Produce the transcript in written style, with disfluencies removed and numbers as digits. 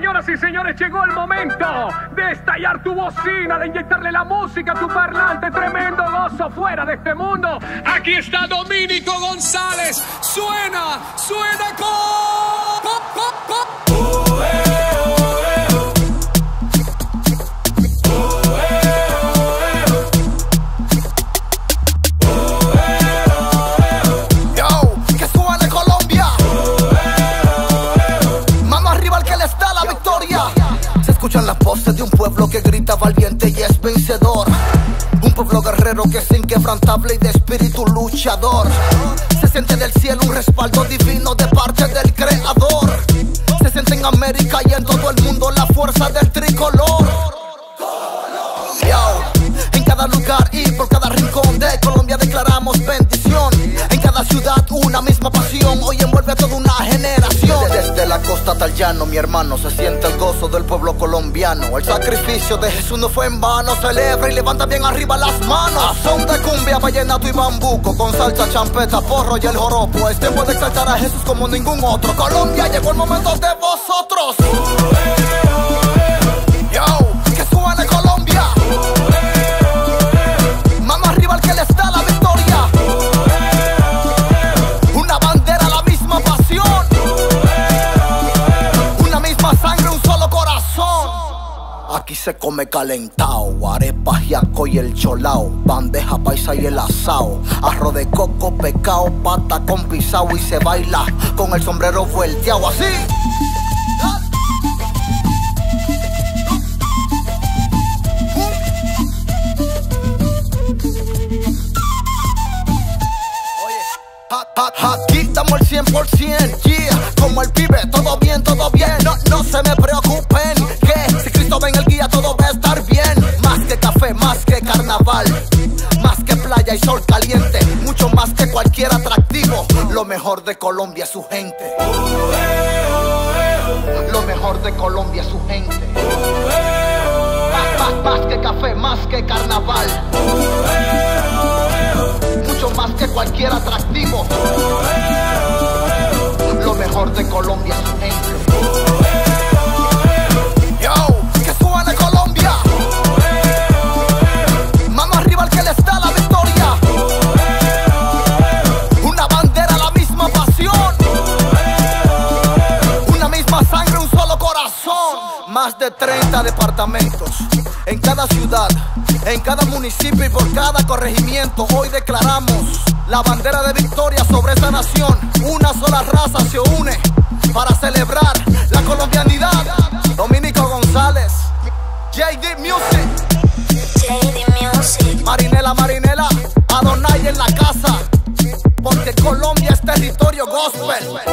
Señoras y señores, llegó el momento de estallar tu bocina, de inyectarle la música a tu parlante. Tremendo gozo fuera de este mundo. Aquí está Dominico González. Suena Escuchan las voces de un pueblo que grita valiente y es vencedor. Un pueblo guerrero que es inquebrantable y de espíritu luchador. Se siente del cielo un respaldo divino de parte del Creador. Se siente en América y en todo el mundo la fuerza del tricolor. En cada lugar y por cada rincón de Colombia declaramos bendición. En cada ciudad una misma pasión hoy envuelve a toda una generación. Desde la costa hasta el llano, mi hermano, se siente el gozo del pueblo colombiano. El sacrificio de Jesús no fue en vano. Celebra y levanta bien arriba las manos. A son de cumbia, vallenato y bambuco, con salsa, champeta, porro y el joropo. Es tiempo de exaltar a Jesús como ningún otro. Colombia, llegó el momento de vosotros. Que suene Colombia. Mano arriba el que les da la victoria. Una bandera, la misma pasión. Una misma sangre, un solo corazón. Aquí se come calentao, arepas, yaco y el cholao, bandeja paisa y el asao, arroz de coco, pecao, pata con pisao y se baila con el sombrero vuelteado así. Aquí damos el 100%, yeah. Como el pibe, todo bien, no se me preocupen, que si Cristo ven el guía todo va a estar bien. Más que café, más que carnaval, más que playa y sol caliente, mucho más que cualquier atractivo. Lo mejor de Colombia es su gente. Lo mejor de Colombia es su gente. Más que café, más que carnaval, mucho más que cualquier atractivo. Lo mejor de Colombia es su gente. Que suene Colombia. Mano arriba el que les da la victoria. Una bandera, la misma pasión. Una misma sangre, un solo corazón. Más de 30 departamentos en cada ciudad, en cada municipio y por cada corregimiento. Hoy declaramos la bandera de victoria sobre esta nación. Una sola raza se une para celebrar la colombianidad. Dominico González, JD Music, Marinela, Adonai en la casa, porque Colombia es territorio gospel.